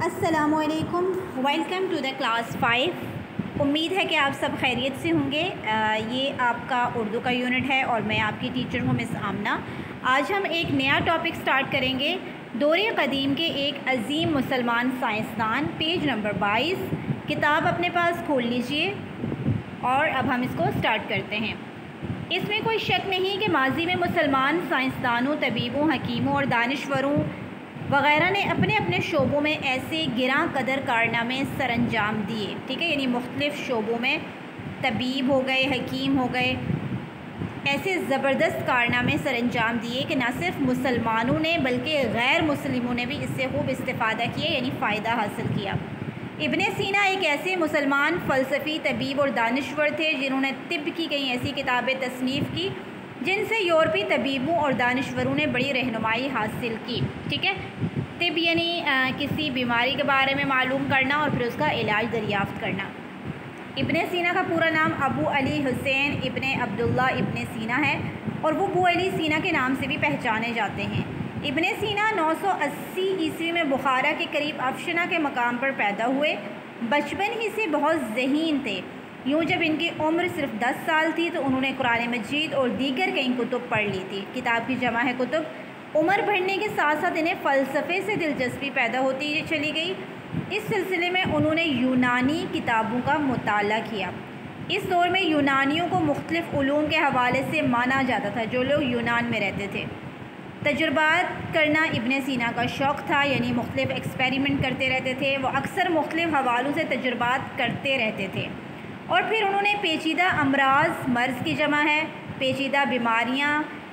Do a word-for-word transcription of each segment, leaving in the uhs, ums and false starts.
السلام علیکم، welcome to the class five. امید ہے کہ آپ سب خیریت سے ہوں گے۔ یہ آپ کا اردو کا یونٹ ہے اور میں آپ کی ٹیچر ہوں مس آمنہ۔ آج ہم ایک نیا ٹاپک سٹارٹ کریں گے، دور قدیم کے ایک عظیم مسلمان سائنسدان، پیج نمبر بائیس۔ کتاب اپنے پاس کھول لیجئے اور اب ہم اس کو سٹارٹ کرتے ہیں۔ اس میں کوئی شک نہیں کہ ماضی میں مسلمان سائنسدانوں، طبیبوں، حکیموں اور دانشوروں وغیرہ نے اپنے اپنے شعبوں میں ایسے گراں قدر کارنامے سر انجام دیے، ٹھیک ہے، یعنی مختلف شعبوں میں طبیب ہو گئے، حکیم ہو گئے، ایسے زبردست کارنامے سر انجام دیے کہ نہ صرف مسلمانوں نے بلکہ غیر مسلموں نے بھی اس سے خوب استفادہ کیا، یعنی فائدہ حاصل کیا۔ ابن سینا ایک ایسے مسلمان فلسفی، طبیب اور دانشور تھے جنہوں نے طب کی کئی ایسی کتابیں تصنیف کی جن سے یورپی طبیبوں اور دانشوروں نے بڑی رہنمائی حاصل کی، ٹھیک ہے۔ طب یعنی کسی بیماری کے بارے میں معلوم کرنا اور پھر اس کا علاج دریافت کرنا۔ ابن سینا کا پورا نام ابو علی حسین ابن عبداللہ ابن سینا ہے اور وہ ابو علی سینا کے نام سے بھی پہچانے جاتے ہیں۔ ابن سینا نو سو اسی عیسوی میں بخارا کے قریب افشنا کے مقام پر پیدا ہوئے۔ بچپن ہی سے بہت ذہین تھے۔ یوں جب ان کی عمر صرف دس سال تھی تو انہوں نے قرآن مجید اور دیگر کئی کتب پڑھ لی تھی۔ کتاب کی جمع ہے کتب۔ عمر بڑھنے کے ساتھ ساتھ انہیں فلسفے سے دلچسپی پیدا ہوتی چلی گئی۔ اس سلسلے میں انہوں نے یونانی کتابوں کا مطالعہ کیا۔ اس دور میں یونانیوں کو مختلف علوم کے حوالے سے مانا جاتا تھا، جو لوگ یونان میں رہتے تھے۔ تجربات کرنا ابن سینا کا شوق تھا، یعنی مختلف ایکسپیریمنٹ کرتے رہتے تھے۔ وہ اکثر مختلف حوالوں سے تجربات کرتے رہتے تھے اور پھر انہوں نے پیچیدہ امراض، مرض کی جمع ہے پیچیدہ بیماریاں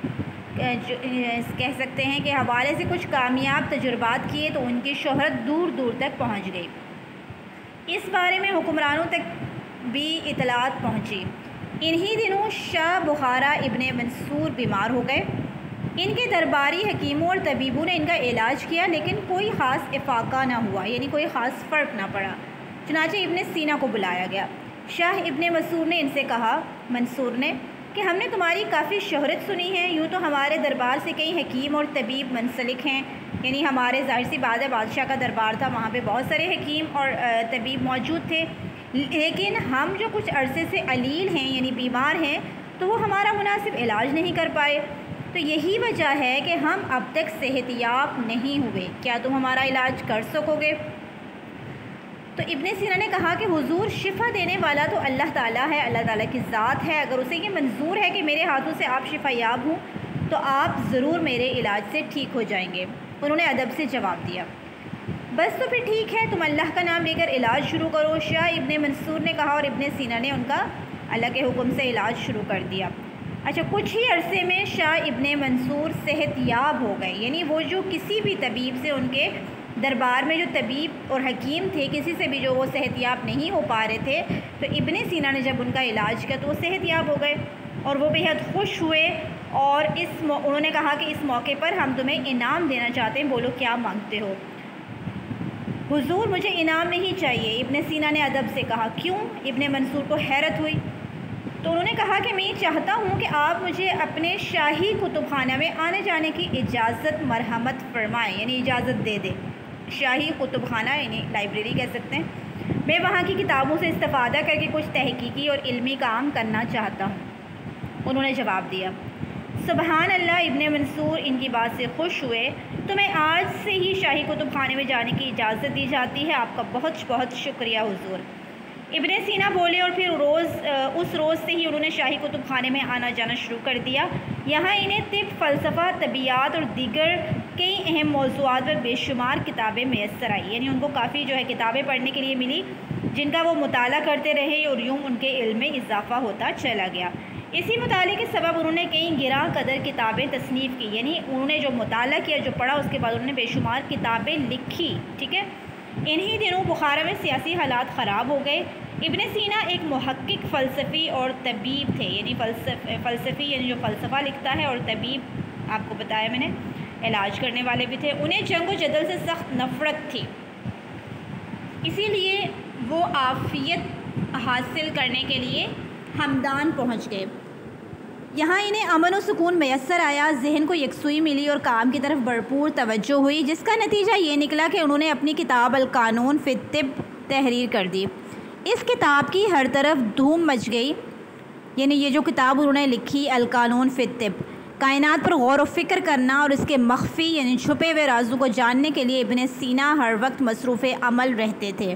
کہہ سکتے ہیں کہ حوالے سے کچھ کامیاب تجربات کیے تو ان کی شہرت دور دور تک پہنچ گئی۔ اس بارے میں حکمرانوں تک بھی اطلاعات پہنچی۔ انہی دنوں شاہ بخارا ابن منصور بیمار ہو گئے۔ ان کے درباری حکیموں اور طبیبوں نے ان کا علاج کیا لیکن کوئی خاص افاقہ نہ ہوا، یعنی کوئی خاص فرق نہ پڑا۔ چنانچہ ابن سینا کو بلایا گیا۔ شاہ ابن منصور نے ان سے کہا منصور نے کہ ہم نے تمہاری کافی شہرت سنی ہے، یوں تو ہمارے دربار سے کئی حکیم اور طبیب منسلک ہیں، یعنی ہمارے ظاہر سی بات ہے بادشاہ کا دربار تھا، وہاں پہ بہت سارے حکیم اور طبیب موجود تھے، لیکن ہم جو کچھ عرصے سے علیل ہیں یعنی بیمار ہیں تو وہ ہمارا مناسب علاج نہیں کر پائے، تو یہی وجہ ہے کہ ہم اب تک صحت یاب نہیں ہوئے۔ کیا تم ہمارا علاج کر سکو گے؟ تو ابن سینا نے کہا کہ حضور، شفا دینے والا تو اللہ تعالیٰ ہے، اللہ تعالیٰ کی ذات ہے، اگر اسے یہ منظور ہے کہ میرے ہاتھوں سے آپ شفا یاب ہوں تو آپ ضرور میرے علاج سے ٹھیک ہو جائیں گے۔ انہوں نے ادب سے جواب دیا، بس تو پھر ٹھیک ہے، تم اللہ کا نام لے کر علاج شروع کرو۔ شاہ ابن منصور نے کہا اور ابن سینا نے ان کا اللہ کے حکم سے علاج شروع کر دیا۔ اچھا، کچھ ہی عرصے میں شاہ ابن منصور صحت یاب ہو گئے، یعنی وہ جو کسی بھی طبیب سے، ان کے دربار میں جو طبیب اور حکیم تھے، کسی سے بھی جو وہ صحت یاب نہیں ہو پا رہے تھے، تو ابن سینا نے جب ان کا علاج کیا تو وہ صحت یاب ہو گئے اور وہ بے حد خوش ہوئے اور اس انہوں نے کہا کہ اس موقع پر ہم تمہیں انعام دینا چاہتے ہیں، بولو کیا مانگتے ہو؟ حضور، مجھے انعام نہیں چاہیے۔ ابن سینا نے ادب سے کہا، کیوں؟ ابن منصور کو حیرت ہوئی تو انہوں نے کہا کہ میں چاہتا ہوں کہ آپ مجھے اپنے شاہی کتب خانہ میں آنے جانے کی اجازت مرحمت فرمائیں، یعنی اجازت دے دیں۔ شاہی کتب خانہ یعنی لائبریری کہہ سکتے ہیں۔ میں وہاں کی کتابوں سے استفادہ کر کے کچھ تحقیقی اور علمی کام کرنا چاہتا ہوں۔ انہوں نے جواب دیا، سبحان اللہ۔ ابن منصور ان کی بات سے خوش ہوئے، تو میں آج سے ہی شاہی کتب خانے میں جانے کی اجازت دی جاتی ہے، آپ کا بہت بہت شکریہ حضور۔ ابن سینا بولے اور پھر روز اس روز سے ہی انہوں نے شاہی کتب خانے میں آنا جانا شروع کر دیا۔ یہاں انہیں طب، فلسفہ، طبیعیات اور دیگر کئی اہم موضوعات پر بے شمار کتابیں میسر آئی، یعنی ان کو کافی جو ہے کتابیں پڑھنے کے لیے ملی جن کا وہ مطالعہ کرتے رہے اور یوں ان کے علم میں اضافہ ہوتا چلا گیا۔ اسی مطالعے کے سبب انہوں نے کئی گراں قدر کتابیں تصنیف کی، یعنی انہوں نے جو مطالعہ کیا، جو پڑھا، اس کے بعد انہوں نے بے شمار کتابیں لکھی، ٹھیک ہے۔ انہی دنوں بخارا میں سیاسی حالات خراب ہو گئے۔ ابن سینا ایک محقق، فلسفی اور طبیب تھے، یعنی فلسفی یعنی جو فلسفہ لکھتا ہے، اور طبیب آپ کو بتایا میں نے علاج کرنے والے بھی تھے۔ انہیں جنگ و جدل سے سخت نفرت تھی، اسی لیے وہ عافیت حاصل کرنے کے لیے ہمدان پہنچ گئے۔ یہاں انہیں امن و سکون میسر آیا، ذہن کو یکسوئی ملی اور کام کی طرف بھرپور توجہ ہوئی، جس کا نتیجہ یہ نکلا کہ انہوں نے اپنی کتاب القانون فی الطب تحریر کر دی۔ اس کتاب کی ہر طرف دھوم مچ گئی، یعنی یہ جو کتاب انہوں نے لکھی القانون فی الطب، کائنات پر غور و فکر کرنا اور اس کے مخفی یعنی چھپے ہوئے رازوں کو جاننے کے لیے ابن سینا ہر وقت مصروف عمل رہتے تھے۔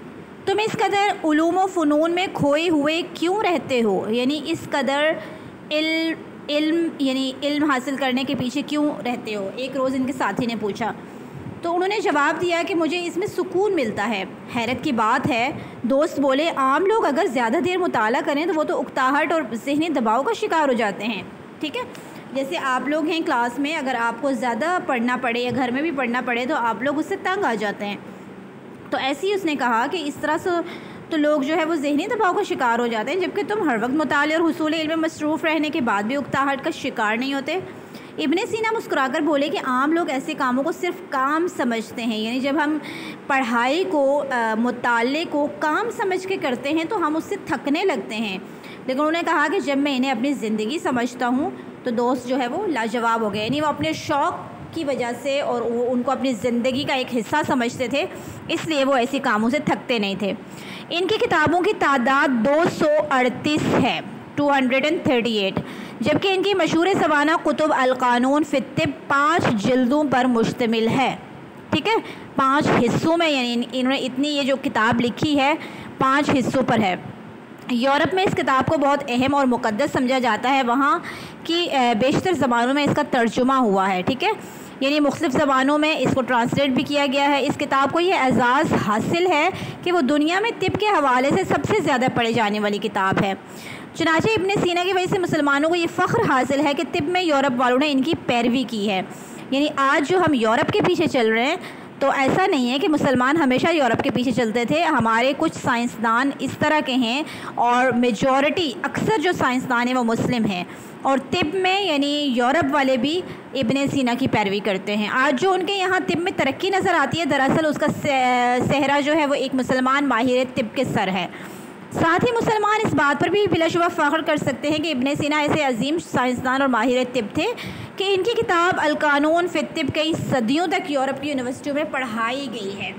تم اس قدر علوم و فنون میں کھوئے ہوئے کیوں رہتے ہو، یعنی اس قدر علم علم یعنی علم حاصل کرنے کے پیچھے کیوں رہتے ہو، ایک روز ان کے ساتھی نے پوچھا تو انہوں نے جواب دیا کہ مجھے اس میں سکون ملتا ہے۔ حیرت کی بات ہے، دوست بولے، عام لوگ اگر زیادہ دیر مطالعہ کریں تو وہ تو اکتاہٹ اور ذہنی دباؤ کا شکار ہو جاتے ہیں، ٹھیک ہے، جیسے آپ لوگ ہیں کلاس میں، اگر آپ کو زیادہ پڑھنا پڑے یا گھر میں بھی پڑھنا پڑے تو آپ لوگ اس سے تنگ آ جاتے ہیں۔ تو ایسے ہی اس نے کہا کہ اس طرح سے تو لوگ جو ہے وہ ذہنی دباؤ کا شکار ہو جاتے ہیں، جبکہ تم ہر وقت مطالعے اور حصول علم میں مصروف رہنے کے بعد بھی اکتاہٹ کا شکار نہیں ہوتے۔ ابن سینا مسکرا کر بولے کہ عام لوگ ایسے کاموں کو صرف کام سمجھتے ہیں، یعنی جب ہم پڑھائی کو مطالعے کو کام سمجھ کے کرتے ہیں تو ہم اس سے تھکنے لگتے ہیں، لیکن انہوں نے کہا کہ جب میں انہیں اپنی زندگی سمجھتا ہوں تو دوست جو ہے وہ لاجواب ہو گئے، یعنی وہ اپنے شوق کی وجہ سے اور وہ ان کو اپنی زندگی کا ایک حصہ سمجھتے تھے، اس لیے وہ ایسی کاموں سے تھکتے نہیں تھے۔ ان کی کتابوں کی تعداد دو سو اڑتیس ہے، two hundred and thirty eight, جبکہ ان کی مشہور سوانح کتب القانون فی الطب پانچ جلدوں پر مشتمل ہے، ٹھیک ہے، پانچ حصوں میں، یعنی انہوں نے اتنی یہ جو کتاب لکھی ہے پانچ حصوں پر ہے۔ یورپ میں اس کتاب کو بہت اہم اور مقدس سمجھا جاتا ہے، وہاں کی بیشتر زبانوں میں اس کا ترجمہ ہوا ہے، ٹھیک ہے، یعنی مختلف زبانوں میں اس کو ٹرانسلیٹ بھی کیا گیا ہے۔ اس کتاب کو یہ اعزاز حاصل ہے کہ وہ دنیا میں طب کے حوالے سے سب سے زیادہ پڑھی جانے والی کتاب ہے۔ چنانچہ ابن سینا کی وجہ سے مسلمانوں کو یہ فخر حاصل ہے کہ طب میں یورپ والوں نے ان کی پیروی کی ہے، یعنی آج جو ہم یورپ کے پیچھے چل رہے ہیں تو ایسا نہیں ہے کہ مسلمان ہمیشہ یورپ کے پیچھے چلتے تھے، ہمارے کچھ سائنسدان اس طرح کے ہیں اور میجورٹی اکثر جو سائنسدان ہیں وہ مسلم ہیں، اور طب میں یعنی یورپ والے بھی ابن سینا کی پیروی کرتے ہیں۔ آج جو ان کے یہاں طب میں ترقی نظر آتی ہے، دراصل اس کا صحرا جو ہے وہ ایک مسلمان ماہر طب کے سر ہے۔ ساتھ ہی مسلمان اس بات پر بھی بلا شبہ فخر کر سکتے ہیں کہ ابن سینا ایسے عظیم سائنسدان اور ماہر طب تھے کہ ان کی کتاب القانون فی الطب کئی صدیوں تک یورپ کی یونیورسٹیوں میں پڑھائی گئی ہے۔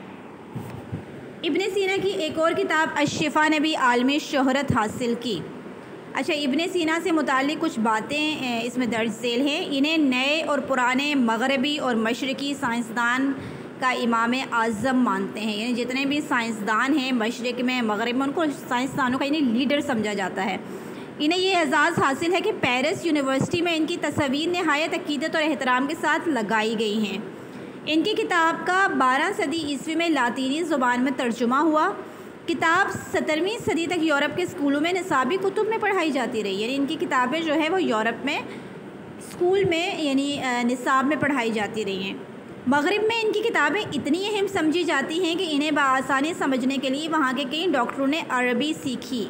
ابن سینا کی ایک اور کتاب الشفا نے بھی عالمی شہرت حاصل کی۔ اچھا، ابن سینا سے متعلق کچھ باتیں اس میں درج ذیل ہیں۔ انہیں نئے اور پرانے مغربی اور مشرقی سائنسدان کا امام اعظم مانتے ہیں، یعنی جتنے بھی سائنسدان ہیں مشرق میں مغرب میں ان کو سائنسدانوں کا یعنی لیڈر سمجھا جاتا ہے۔ انہیں یہ اعزاز حاصل ہے کہ پیرس یونیورسٹی میں ان کی تصاویر نہایت عقیدت اور احترام کے ساتھ لگائی گئی ہیں۔ ان کی کتاب کا بارہ صدی عیسوی میں لاطینی زبان میں ترجمہ ہوا۔ کتاب سترہویں صدی تک یورپ کے اسکولوں میں نصابی کتب میں پڑھائی جاتی رہی، یعنی ان کی کتابیں جو ہے وہ یورپ میں اسکول میں یعنی نصاب میں پڑھائی جاتی رہی ہیں۔ مغرب میں ان کی کتابیں اتنی اہم سمجھی جاتی ہیں کہ انہیں بآسانی سمجھنے کے لیے وہاں کے کئی ڈاکٹروں نے عربی سیکھی۔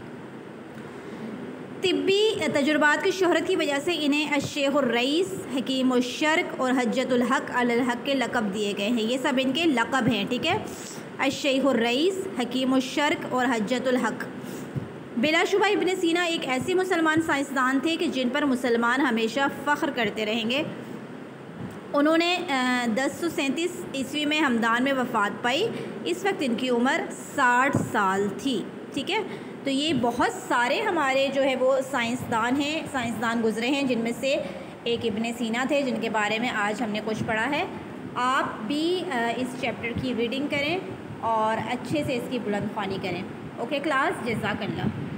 طبی تجربات کی شہرت کی وجہ سے انہیں الشیخ الرئیس، حکیم الشرق اور حجۃ الحق علی الحق کے لقب دیے گئے ہیں۔ یہ سب ان کے لقب ہیں، ٹھیک ہے، الشیخ الرئیس، حکیم الشرق اور حجۃ الحق۔ بلا شبہ ابن سینا ایک ایسے مسلمان سائنسدان تھے کہ جن پر مسلمان ہمیشہ فخر کرتے رہیں گے۔ انہوں نے دس سو سینتیس عیسوی میں ہمدان میں وفات پائی، اس وقت ان کی عمر ساٹھ سال تھی، ٹھیک ہے۔ تو یہ بہت سارے ہمارے جو ہے وہ سائنسدان ہیں، سائنسدان گزرے ہیں، جن میں سے ایک ابن سینا تھے جن کے بارے میں آج ہم نے کچھ پڑھا ہے۔ آپ بھی اس چیپٹر کی ریڈنگ کریں اور اچھے سے اس کی بلند خوانی کریں۔ اوکے کلاس، جزاک اللہ۔